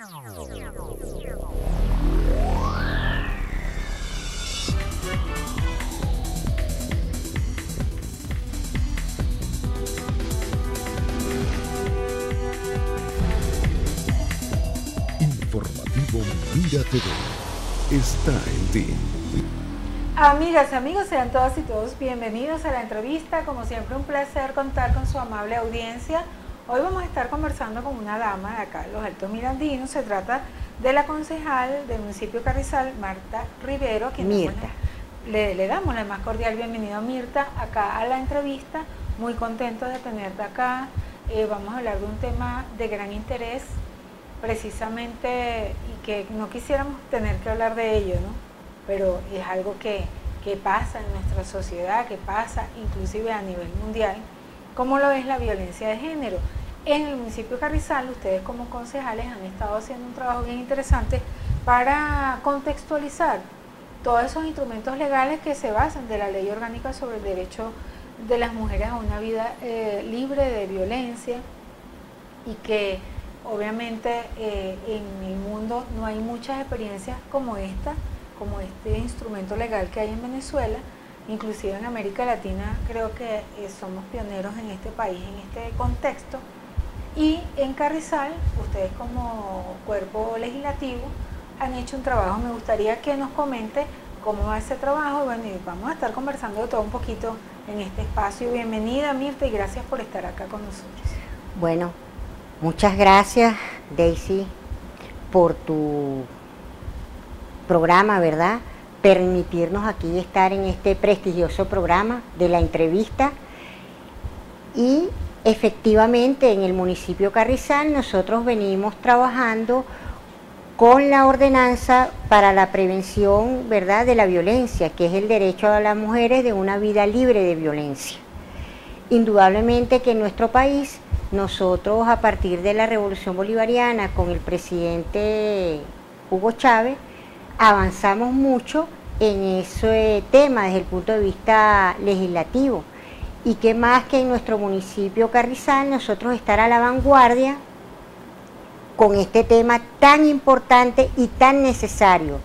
Informativo Mira TV está en ti. Amigas y amigos, sean todas y todos bienvenidos a la entrevista. Como siempre, un placer contar con su amable audiencia. Hoy vamos a estar conversando con una dama de acá, los Altos Mirandinos. Se trata de la concejal del municipio Carrizal, Marta Rivero. Mirta. Le damos la más cordial bienvenida, Mirta, acá a la entrevista. Muy contento de tenerte acá. Vamos a hablar de un tema de gran interés, precisamente, y que no quisiéramos tener que hablar de ello, ¿no? Pero es algo que pasa en nuestra sociedad, que pasa inclusive a nivel mundial, como lo es la violencia de género. En el municipio de Carrizal, ustedes como concejales han estado haciendo un trabajo bien interesante para contextualizar todos esos instrumentos legales que se basan de la Ley Orgánica sobre el derecho de las mujeres a una vida libre de violencia, y que obviamente en el mundo no hay muchas experiencias como esta, como este instrumento legal que hay en Venezuela. Inclusive en América Latina creo que somos pioneros en este país, en este contexto. Y en Carrizal, ustedes como cuerpo legislativo han hecho un trabajo. Me gustaría que nos comente cómo va ese trabajo. Bueno, y vamos a estar conversando de todo un poquito en este espacio. Bienvenida, Mirta, y gracias por estar acá con nosotros. Bueno, muchas gracias, Daisy, por tu programa, ¿verdad? Permitirnos aquí estar en este prestigioso programa de la entrevista. Y efectivamente en el municipio Carrizal nosotros venimos trabajando con la ordenanza para la prevención, ¿verdad?, de la violencia, que es el derecho a las mujeres de una vida libre de violencia. Indudablemente que en nuestro país, nosotros a partir de la Revolución Bolivariana con el presidente Hugo Chávez, avanzamos mucho en ese tema desde el punto de vista legislativo, y que más que en nuestro municipio Carrizal nosotros estar a la vanguardia con este tema tan importante y tan necesario,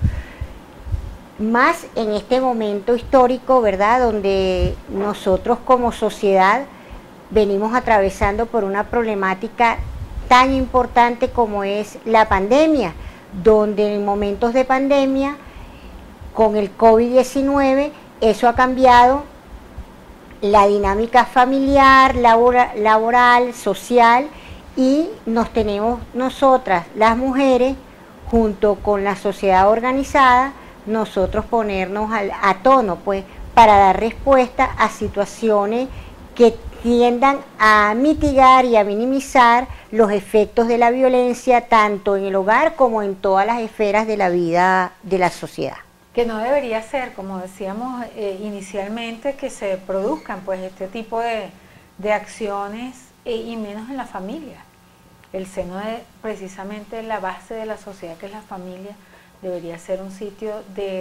más en este momento histórico, ¿verdad?, donde nosotros como sociedad venimos atravesando por una problemática tan importante como es la pandemia, donde en momentos de pandemia, con el COVID-19, eso ha cambiado la dinámica familiar, laboral, social, y nos tenemos nosotras, las mujeres, junto con la sociedad organizada, nosotros ponernos a tono, pues, para dar respuesta a situaciones que tiendan a mitigar y a minimizar los efectos de la violencia, tanto en el hogar como en todas las esferas de la vida de la sociedad. Que no debería ser, como decíamos inicialmente, que se produzcan pues este tipo de acciones, y menos en la familia. El seno de precisamente la base de la sociedad, que es la familia, debería ser un sitio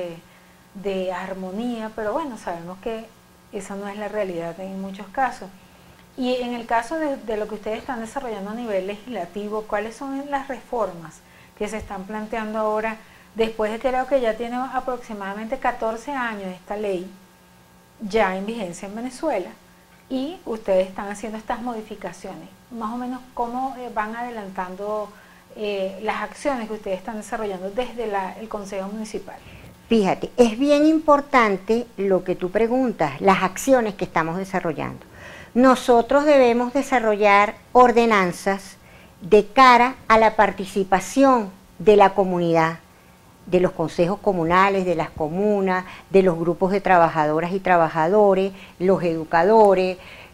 de armonía, pero bueno, sabemos que esa no es la realidad en muchos casos. Y en el caso de lo que ustedes están desarrollando a nivel legislativo, ¿cuáles son las reformas que se están planteando ahora, después de que creo que ya tiene aproximadamente 14 años esta ley ya en vigencia en Venezuela, y ustedes están haciendo estas modificaciones? Más o menos, ¿cómo van adelantando las acciones que ustedes están desarrollando desde el Consejo Municipal? Fíjate, es bien importante lo que tú preguntas, las acciones que estamos desarrollando. Nosotros debemos desarrollar ordenanzas de cara a la participación de la comunidad, de los consejos comunales, de las comunas, de los grupos de trabajadoras y trabajadores, los educadores,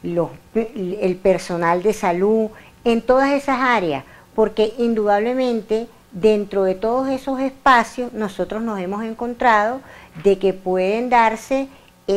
el personal de salud, en todas esas áreas, porque indudablemente dentro de todos esos espacios nosotros nos hemos encontrado de que pueden darse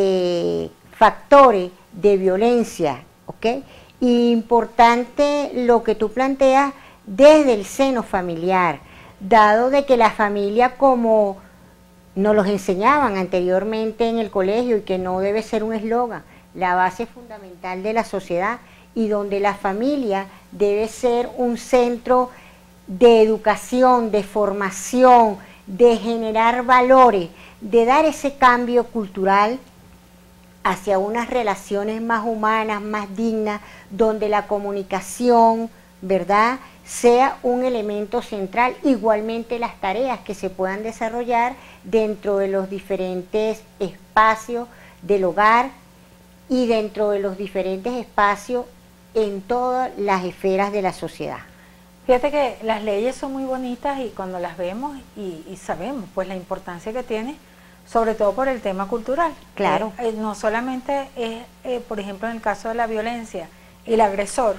factores de violencia, ¿ok? Y importante lo que tú planteas desde el seno familiar, dado de que la familia, como nos los enseñaban anteriormente en el colegio, y que no debe ser un eslogan, la base fundamental de la sociedad, y donde la familia debe ser un centro de educación, de formación, de generar valores, de dar ese cambio cultural hacia unas relaciones más humanas, más dignas, donde la comunicación, ¿verdad?, sea un elemento central, igualmente las tareas que se puedan desarrollar dentro de los diferentes espacios del hogar y dentro de los diferentes espacios en todas las esferas de la sociedad. Fíjate que las leyes son muy bonitas y cuando las vemos y sabemos pues la importancia que tiene, sobre todo por el tema cultural. Claro. No solamente es, por ejemplo, en el caso de la violencia, el agresor,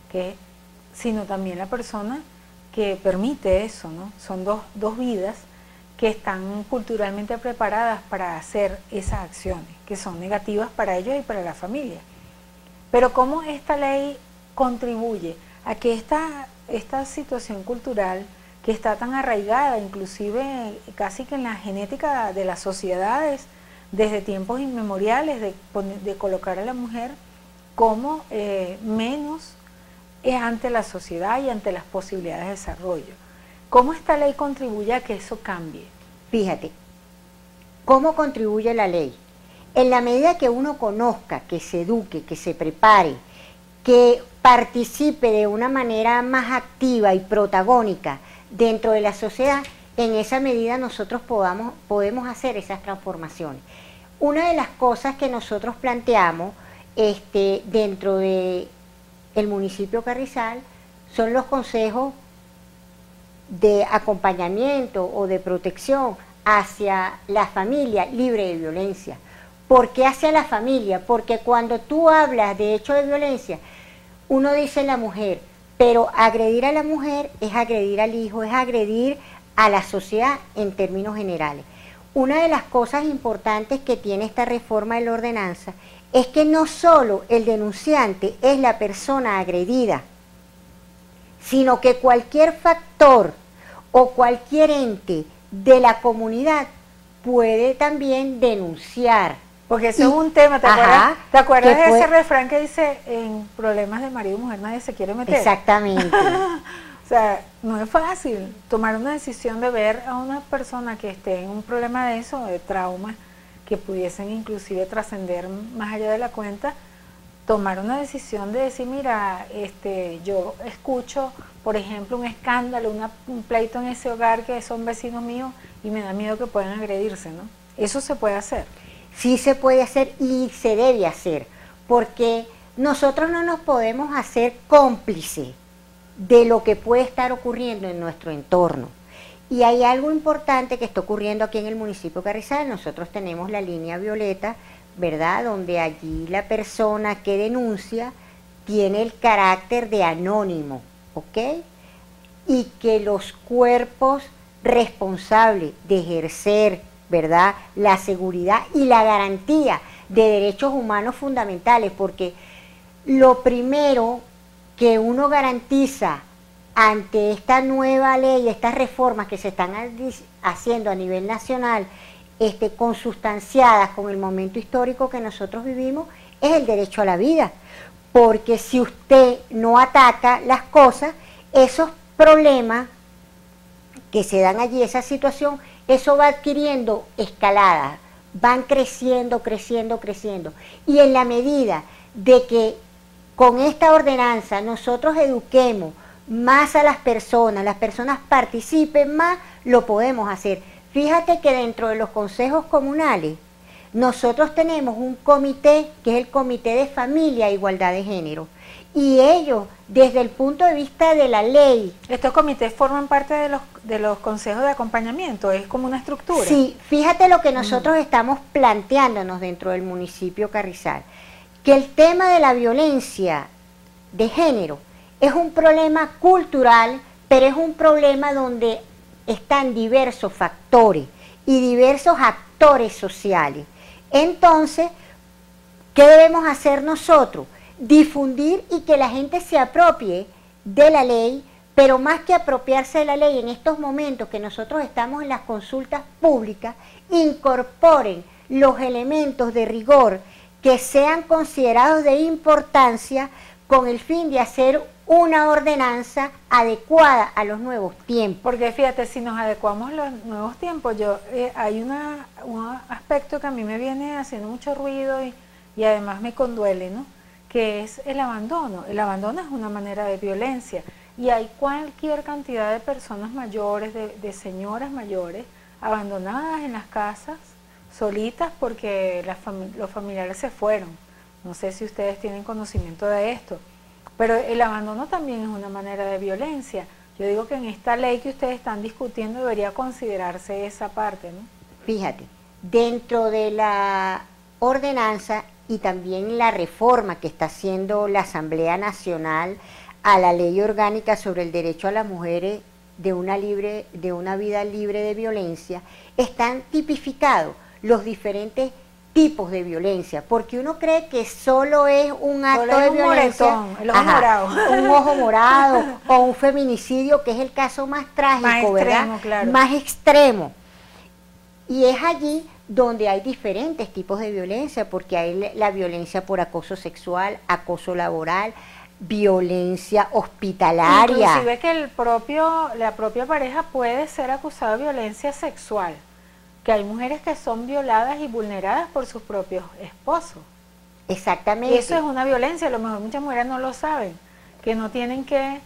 sino también la persona que permite eso, ¿no? Son dos vidas que están culturalmente preparadas para hacer esas acciones, que son negativas para ellos y para la familia. Pero ¿cómo esta ley contribuye a que esta situación cultural que está tan arraigada, inclusive casi que en la genética de las sociedades, desde tiempos inmemoriales, de colocar a la mujer como menos ante la sociedad y ante las posibilidades de desarrollo? ¿Cómo esta ley contribuye a que eso cambie? Fíjate, ¿cómo contribuye la ley? En la medida que uno conozca, que se eduque, que se prepare, que participe de una manera más activa y protagónica dentro de la sociedad, en esa medida nosotros podemos hacer esas transformaciones. Una de las cosas que nosotros planteamos dentro del municipio Carrizal son los consejos de acompañamiento o de protección hacia la familia libre de violencia. ¿Por qué hacia la familia? Porque cuando tú hablas de hecho de violencia, uno dice la mujer, pero agredir a la mujer es agredir al hijo, es agredir a la sociedad en términos generales. Una de las cosas importantes que tiene esta reforma de la ordenanza es que no solo el denunciante es la persona agredida, sino que cualquier factor o cualquier ente de la comunidad puede también denunciar. Porque eso es un tema, ¿te acuerdas de ese refrán que dice, en problemas de marido y mujer nadie se quiere meter? Exactamente. O sea, no es fácil tomar una decisión de ver a una persona que esté en un problema de eso, de trauma, que pudiesen inclusive trascender más allá de la cuenta, tomar una decisión de decir, mira, yo escucho, por ejemplo, un escándalo, un pleito en ese hogar que son vecinos míos y me da miedo que puedan agredirse, ¿no? Eso se puede hacer. Sí se puede hacer y se debe hacer, porque nosotros no nos podemos hacer cómplices de lo que puede estar ocurriendo en nuestro entorno. Y hay algo importante que está ocurriendo aquí en el municipio Carrizal. Nosotros tenemos la línea violeta, ¿verdad?, donde allí la persona que denuncia tiene el carácter de anónimo, ¿ok? Y que los cuerpos responsables de ejercer, ¿verdad?, la seguridad y la garantía de derechos humanos fundamentales, porque lo primero que uno garantiza ante esta nueva ley, estas reformas que se están haciendo a nivel nacional, consustanciadas con el momento histórico que nosotros vivimos, es el derecho a la vida. Porque si usted no ataca las cosas, esos problemas que se dan allí, esa situación, eso va adquiriendo escalada, van creciendo, creciendo, creciendo. Y en la medida de que con esta ordenanza nosotros eduquemos más a las personas participen más, lo podemos hacer. Fíjate que dentro de los consejos comunales, nosotros tenemos un comité, que es el Comité de Familia e Igualdad de Género, y ellos, desde el punto de vista de la ley... ¿Estos comités forman parte de los consejos de acompañamiento? ¿Es como una estructura? Sí, fíjate lo que nosotros estamos planteándonos dentro del municipio Carrizal, que el tema de la violencia de género es un problema cultural, pero es un problema donde están diversos factores y diversos actores sociales. Entonces, ¿qué debemos hacer nosotros? Difundir y que la gente se apropie de la ley, pero más que apropiarse de la ley en estos momentos que nosotros estamos en las consultas públicas, incorporen los elementos de rigor que sean considerados de importancia con el fin de hacer una ordenanza adecuada a los nuevos tiempos. Porque fíjate, si nos adecuamos a los nuevos tiempos, hay un aspecto que a mí me viene haciendo mucho ruido y además me conduele, ¿no? Que es el abandono. El abandono es una manera de violencia y hay cualquier cantidad de personas mayores, de señoras mayores, abandonadas en las casas, solitas porque los familiares se fueron. No sé si ustedes tienen conocimiento de esto. Pero el abandono también es una manera de violencia. Yo digo que en esta ley que ustedes están discutiendo debería considerarse esa parte, ¿no? Fíjate, dentro de la ordenanza y también la reforma que está haciendo la Asamblea Nacional a la Ley Orgánica sobre el Derecho a las Mujeres de una vida libre de violencia, están tipificados los diferentes tipos de violencia, porque uno cree que solo es un acto de violencia, moretón, el ojo morado. un ojo morado o un feminicidio, que es el caso más trágico, más ¿verdad? extremo, claro. Más extremo. Y es allí donde hay diferentes tipos de violencia, porque hay la violencia por acoso sexual, acoso laboral, violencia hospitalaria. Inclusive que la propia pareja puede ser acusada de violencia sexual. Que hay mujeres que son violadas y vulneradas por sus propios esposos. Exactamente. Y eso es una violencia, a lo mejor muchas mujeres no lo saben, que no tienen que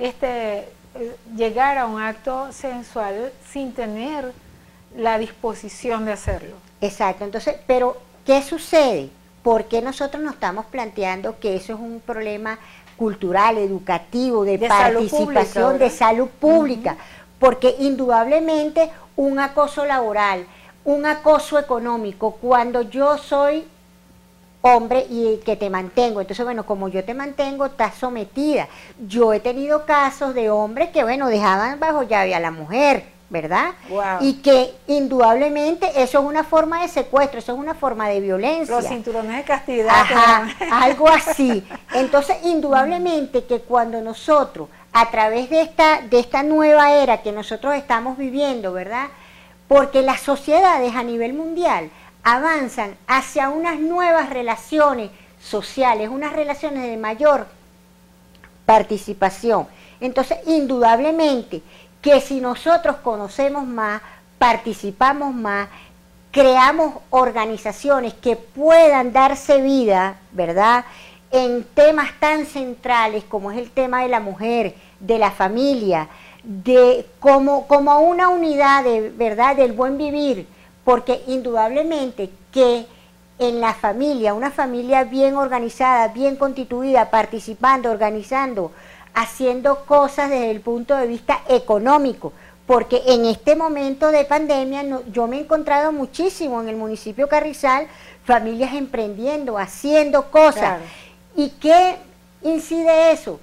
llegar a un acto sensual sin tener la disposición de hacerlo. Exacto, entonces, pero ¿qué sucede? ¿Por qué nosotros nos estamos planteando que eso es un problema cultural, educativo, de participación, de salud pública? Porque indudablemente un acoso laboral, un acoso económico, cuando yo soy hombre y que te mantengo, entonces bueno, como yo te mantengo, estás sometida. Yo he tenido casos de hombres que bueno, dejaban bajo llave a la mujer, ¿verdad? Wow. Y que indudablemente eso es una forma de secuestro, eso es una forma de violencia. Los cinturones de castidad. Ajá, algo así. Entonces, indudablemente que cuando nosotros, a través de esta nueva era que nosotros estamos viviendo, ¿verdad? Porque las sociedades a nivel mundial avanzan hacia unas nuevas relaciones sociales, unas relaciones de mayor participación. Entonces, indudablemente que si nosotros conocemos más, participamos más, creamos organizaciones que puedan darse vida, ¿verdad?, en temas tan centrales como es el tema de la mujer, de la familia, como una unidad de, ¿verdad?, del buen vivir, porque indudablemente que en la familia, una familia bien organizada, bien constituida, participando, organizando, haciendo cosas desde el punto de vista económico, porque en este momento de pandemia yo me he encontrado muchísimo en el municipio Carrizal, familias emprendiendo, haciendo cosas. Claro. ¿Y qué incide eso?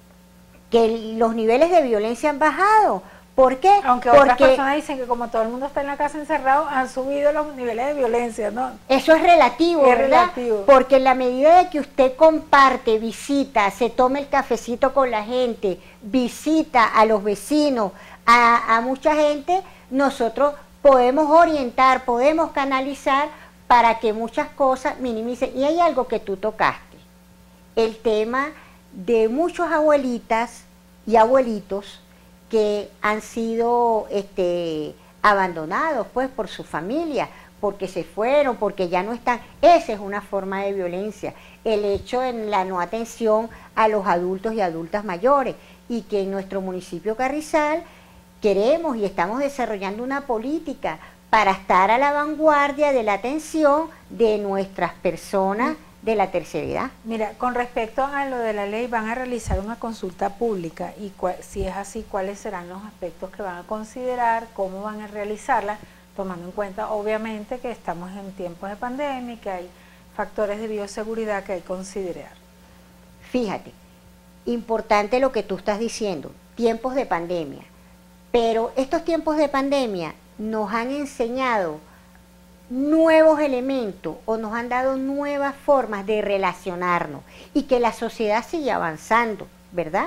Que los niveles de violencia han bajado. ¿Por qué? Aunque otras personas dicen que como todo el mundo está en la casa encerrado, han subido los niveles de violencia, ¿no? Eso es relativo, ¿verdad? Relativo. Porque en la medida de que usted comparte, visita, se toma el cafecito con la gente, visita a los vecinos, a mucha gente, nosotros podemos orientar, podemos canalizar para que muchas cosas minimicen. Y hay algo que tú tocaste, el tema de muchas abuelitas y abuelitos que han sido abandonados pues por su familia, porque se fueron, porque ya no están. Esa es una forma de violencia, el hecho de la no atención a los adultos y adultas mayores, y que en nuestro municipio Carrizal queremos y estamos desarrollando una política para estar a la vanguardia de la atención de nuestras personas de la tercera edad. Mira, con respecto a lo de la ley, van a realizar una consulta pública y si es así, ¿cuáles serán los aspectos que van a considerar? ¿Cómo van a realizarla? Tomando en cuenta, obviamente, que estamos en tiempos de pandemia y que hay factores de bioseguridad que hay que considerar. Fíjate, importante lo que tú estás diciendo, tiempos de pandemia, pero estos tiempos de pandemia nos han enseñado nuevos elementos o nos han dado nuevas formas de relacionarnos y que la sociedad sigue avanzando, ¿verdad?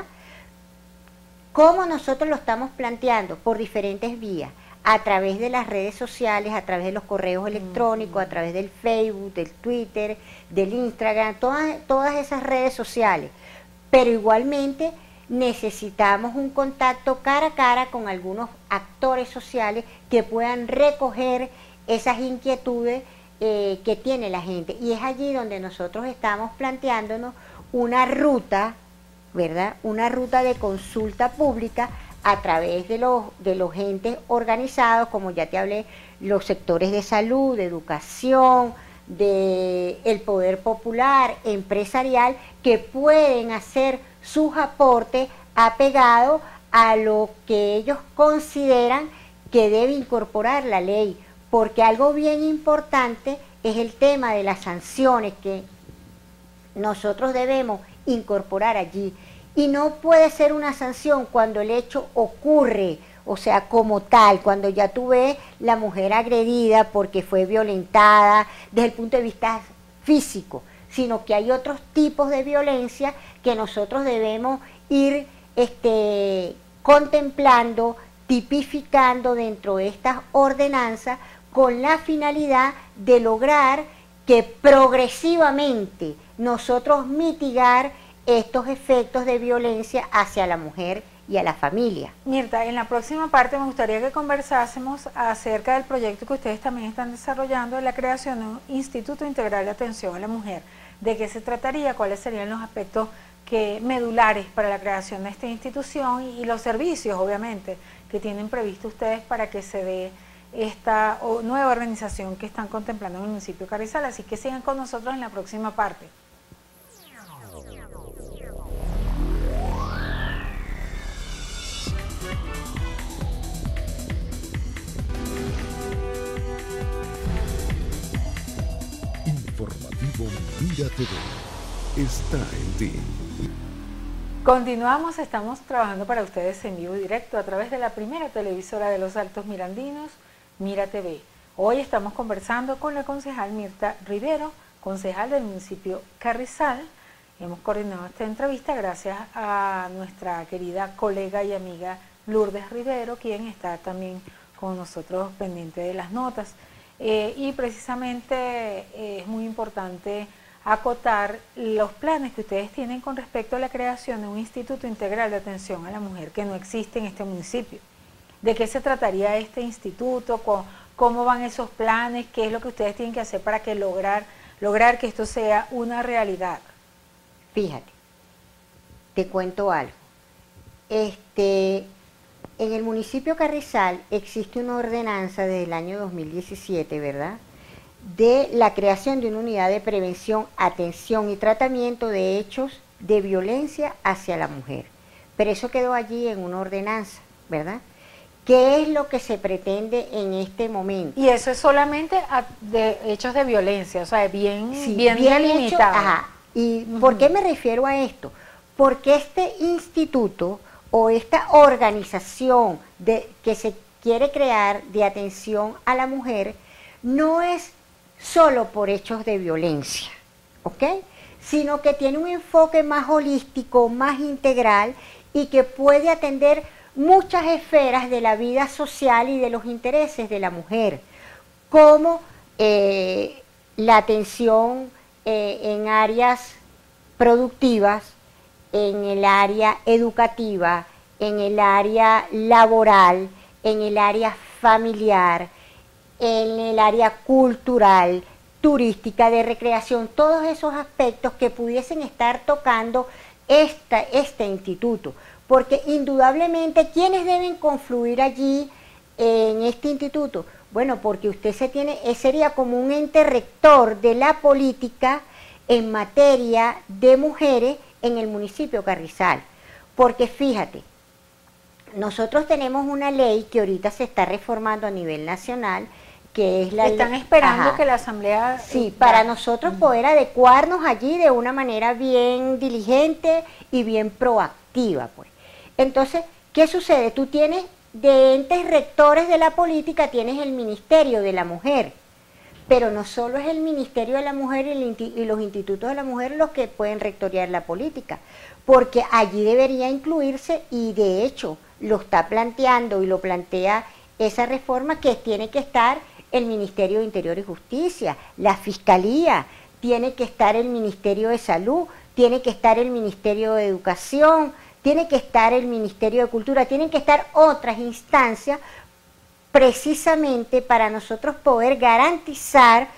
¿Cómo nosotros lo estamos planteando? Por diferentes vías, a través de las redes sociales, a través de los correos electrónicos, a través del Facebook, del Twitter, del Instagram, todas esas redes sociales, pero igualmente necesitamos un contacto cara a cara con algunos actores sociales que puedan recoger esas inquietudes que tiene la gente. Y es allí donde nosotros estamos planteándonos una ruta, ¿verdad? Una ruta de consulta pública a través de los entes organizados, como ya te hablé, los sectores de salud, de educación, del poder popular, empresarial, que pueden hacer sus aportes apegados a lo que ellos consideran que debe incorporar la ley, porque algo bien importante es el tema de las sanciones que nosotros debemos incorporar allí. Y no puede ser una sanción cuando el hecho ocurre, o sea, como tal, cuando ya tú ves la mujer agredida porque fue violentada desde el punto de vista físico, sino que hay otros tipos de violencia que nosotros debemos ir contemplando, tipificando dentro de estas ordenanzas con la finalidad de lograr que progresivamente nosotros mitigar estos efectos de violencia hacia la mujer y a la familia. Mirta, en la próxima parte me gustaría que conversásemos acerca del proyecto que ustedes también están desarrollando de la creación de un Instituto Integral de Atención a la Mujer. ¿De qué se trataría? ¿Cuáles serían los aspectos medulares para la creación de esta institución y los servicios, obviamente, que tienen previsto ustedes para que se dé esta nueva organización que están contemplando en el municipio de Carrizal? Así que sigan con nosotros en la próxima parte. Informativo Mira TV está en ti. Continuamos, estamos trabajando para ustedes en vivo y directo a través de la primera televisora de los Altos Mirandinos, Mira TV. Hoy estamos conversando con la concejal Mirta Rivero, concejal del municipio Carrizal. Hemos coordinado esta entrevista gracias a nuestra querida colega y amiga Lourdes Rivero, quien está también con nosotros pendiente de las notas. Y precisamente es muy importante acotar los planes que ustedes tienen con respecto a la creación de un Instituto Integral de Atención a la Mujer que no existe en este municipio. ¿De qué se trataría este instituto? ¿Cómo van esos planes? ¿Qué es lo que ustedes tienen que hacer para que lograr que esto sea una realidad? Fíjate, te cuento algo. En el municipio Carrizal existe una ordenanza desde el año 2017, ¿verdad?, de la creación de una unidad de prevención, atención y tratamiento de hechos de violencia hacia la mujer. Pero eso quedó allí en una ordenanza, ¿verdad? ¿Qué es lo que se pretende en este momento? Y eso es solamente de hechos de violencia, o sea, bien delimitado. Ajá. ¿Y por qué me refiero a esto? Porque este instituto o esta organización que se quiere crear de atención a la mujer no es solo por hechos de violencia, ¿ok?, sino que tiene un enfoque más holístico, más integral y que puede atender muchas esferas de la vida social y de los intereses de la mujer, como la atención en áreas productivas, en el área educativa, en el área laboral, en el área familiar, en el área cultural, turística, de recreación, todos esos aspectos que pudiesen estar tocando este instituto. Porque indudablemente, ¿quiénes deben confluir allí en este instituto? Bueno, porque usted sería como un ente rector de la política en materia de mujeres en el municipio Carrizal. Porque fíjate, nosotros tenemos una ley que ahorita se está reformando a nivel nacional, que es la Están esperando que la Asamblea... Sí, para nosotros poder adecuarnos allí de una manera bien diligente y bien proactiva, pues. Entonces, ¿qué sucede? Tú tienes de entes rectores de la política, tienes el Ministerio de la Mujer, pero no solo es el Ministerio de la Mujer y los institutos de la mujer los que pueden rectorear la política, porque allí debería incluirse, y de hecho lo está planteando y lo plantea esa reforma, que tiene que estar el Ministerio de Interior y Justicia, la Fiscalía, tiene que estar el Ministerio de Salud, tiene que estar el Ministerio de Educación, tiene que estar el Ministerio de Cultura, tienen que estar otras instancias precisamente para nosotros poder garantizar,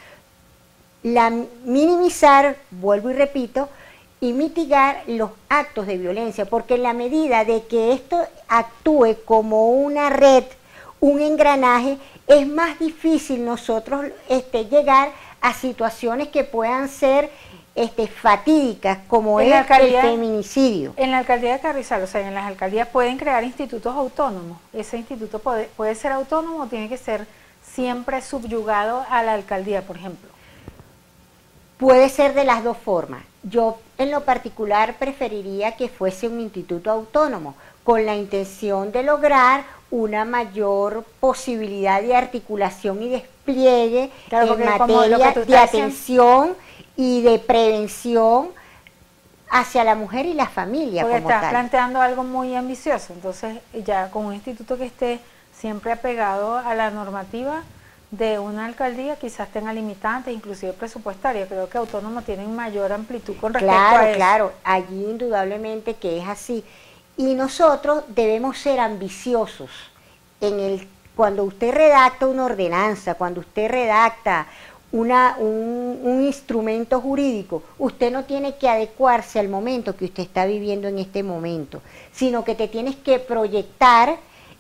minimizar, vuelvo y repito, y mitigar los actos de violencia, porque en la medida de que esto actúe como una red, un engranaje, es más difícil nosotros llegar a situaciones que puedan ser fatídicas, como es el feminicidio. En la alcaldía de Carrizal, o sea, en las alcaldías pueden crear institutos autónomos. ¿Ese instituto puede ser autónomo o tiene que ser siempre subyugado a la alcaldía, por ejemplo? Puede ser de las dos formas. Yo en lo particular preferiría que fuese un instituto autónomo, con la intención de lograr una mayor posibilidad de articulación y despliegue en materia de atención y de prevención hacia la mujer y la familia. Porque como estás tal. planteando algo muy ambicioso, entonces ya con un instituto que esté siempre apegado a la normativa de una alcaldía, quizás tenga limitantes, inclusive presupuestarias. Creo que autónomos tienen mayor amplitud con respecto a eso. Claro, allí indudablemente que es así. Y nosotros debemos ser ambiciosos cuando usted redacta una ordenanza, cuando usted redacta un instrumento jurídico, usted no tiene que adecuarse al momento que usted está viviendo en este momento, sino que te tienes que proyectar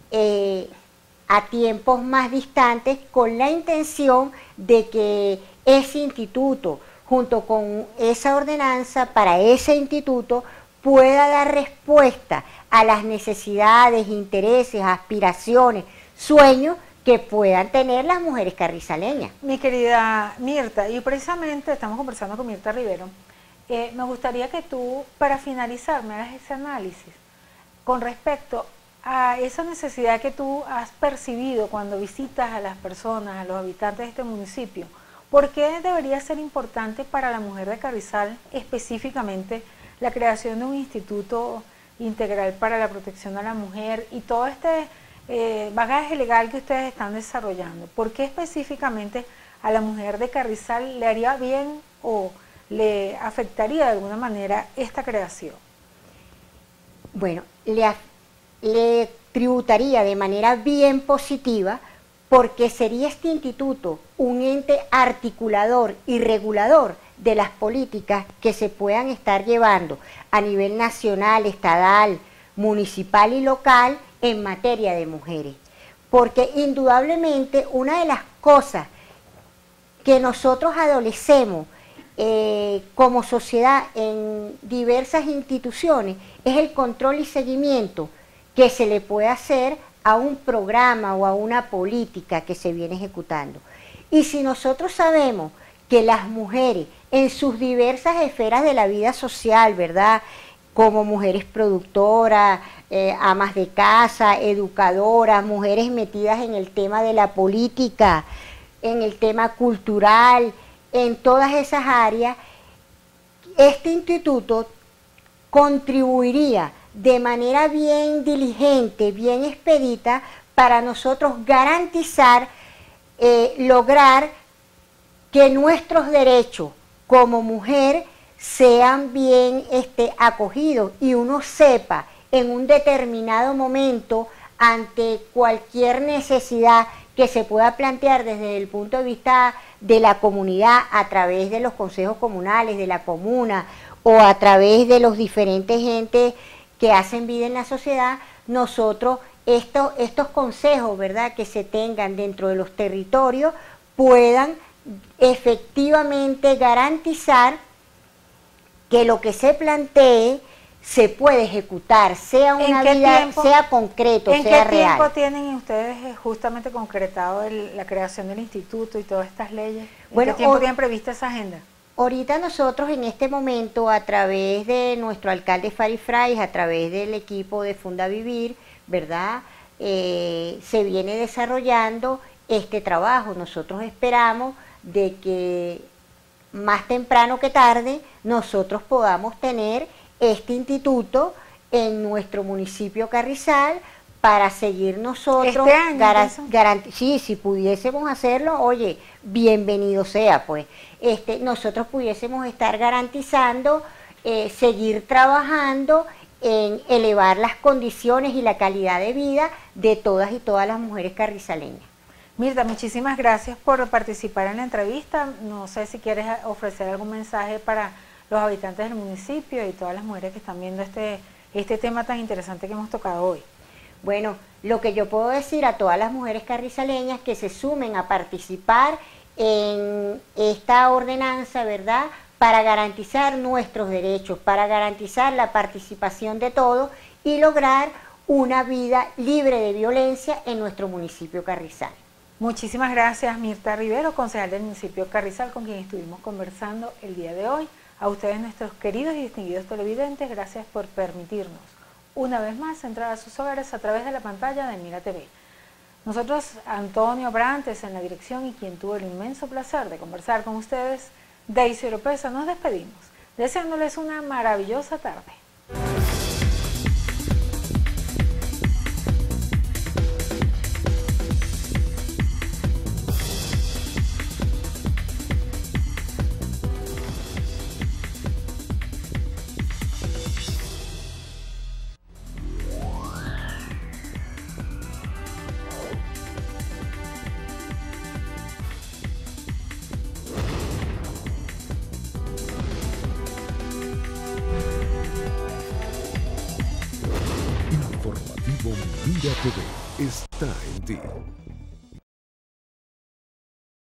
a tiempos más distantes con la intención de que ese instituto, junto con esa ordenanza para ese instituto, pueda dar respuesta a las necesidades, intereses, aspiraciones, sueños que puedan tener las mujeres carrizaleñas. Mi querida Mirta, y precisamente estamos conversando con Mirta Rivero, me gustaría que tú, para finalizar, me hagas ese análisis con respecto a esa necesidad que tú has percibido cuando visitas a las personas, a los habitantes de este municipio. ¿Por qué debería ser importante para la mujer de Carrizal específicamente la creación de un instituto integral para la protección a la mujer y todo este bagaje legal que ustedes están desarrollando? ¿Por qué específicamente a la mujer de Carrizal le haría bien o le afectaría de alguna manera esta creación? Bueno, le tributaría de manera bien positiva, porque sería este instituto un ente articulador y regulador de las políticas que se puedan estar llevando a nivel nacional, estatal, municipal y local en materia de mujeres. Porque indudablemente una de las cosas que nosotros adolecemos como sociedad en diversas instituciones es el control y seguimiento que se le puede hacer a un programa o a una política que se viene ejecutando. Y si nosotros sabemos que las mujeres en sus diversas esferas de la vida social, ¿verdad?, como mujeres productoras, amas de casa, educadoras, mujeres metidas en el tema de la política, en el tema cultural, en todas esas áreas, este instituto contribuiría de manera bien diligente, bien expedita, para nosotros garantizar, lograr que nuestros derechos como mujer sean bien acogidos y uno sepa en un determinado momento, ante cualquier necesidad que se pueda plantear desde el punto de vista de la comunidad, a través de los consejos comunales, de la comuna, o a través de los diferentes entes que hacen vida en la sociedad, nosotros estos consejos, ¿verdad?, que se tengan dentro de los territorios puedan efectivamente garantizar que lo que se plantee se puede ejecutar, sea una vida, sea concreto, sea real. ¿En qué tiempo tienen ustedes justamente concretado la creación del instituto y todas estas leyes? ¿En qué tiempo tienen prevista esa agenda? Ahorita nosotros en este momento, a través de nuestro alcalde Fari Frais, a través del equipo de Funda Vivir, ¿verdad?, se viene desarrollando este trabajo. Nosotros esperamos de que más temprano que tarde nosotros podamos tener este instituto en nuestro municipio Carrizal para seguir nosotros, ¿Este año? Sí, si pudiésemos hacerlo, oye, bienvenido sea, pues, nosotros pudiésemos estar garantizando, seguir trabajando en elevar las condiciones y la calidad de vida de todas y todas las mujeres carrizaleñas. Mirta, muchísimas gracias por participar en la entrevista. No sé si quieres ofrecer algún mensaje para los habitantes del municipio y todas las mujeres que están viendo este tema tan interesante que hemos tocado hoy. Bueno, lo que yo puedo decir a todas las mujeres carrizaleñas que se sumen a participar en esta ordenanza, ¿verdad?, para garantizar nuestros derechos, para garantizar la participación de todos y lograr una vida libre de violencia en nuestro municipio Carrizal. Muchísimas gracias, Mirta Rivero, concejal del municipio Carrizal, con quien estuvimos conversando el día de hoy. A ustedes, nuestros queridos y distinguidos televidentes, gracias por permitirnos una vez más entrar a sus hogares a través de la pantalla de Mira TV. Nosotros, Antonio Brantes en la dirección y quien tuvo el inmenso placer de conversar con ustedes, Daisy Oropesa, nos despedimos, deseándoles una maravillosa tarde. Informativo Mira TV está en ti.